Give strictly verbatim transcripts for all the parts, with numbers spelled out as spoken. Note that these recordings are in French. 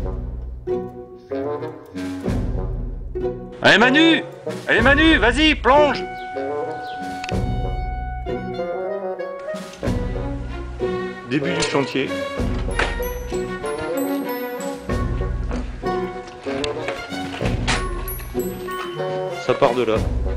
Allez Manu! Allez Manu, vas-y, plonge! Début du chantier. Ça part de là.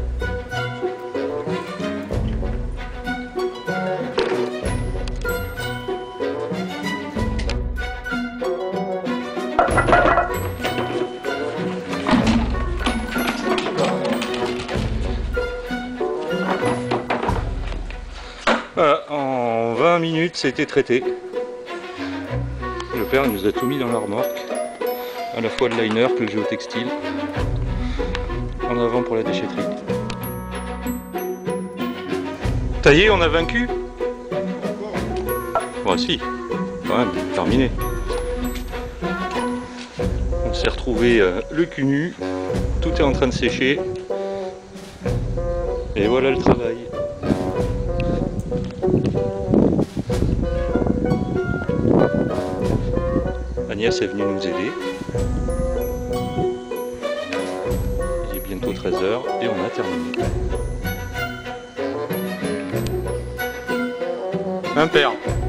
Voilà, en vingt minutes c'était traité. Le père il nous a tout mis dans la remorque, à la fois le liner que le géotextile, en avant pour la déchetterie. Ça y est, on a vaincu? Bon si, quand même, terminé. On s'est retrouvé euh, le cul nu, tout est en train de sécher, et voilà le travail. Agnès est venue nous aider. Il est bientôt treize heures et on a terminé. Un père.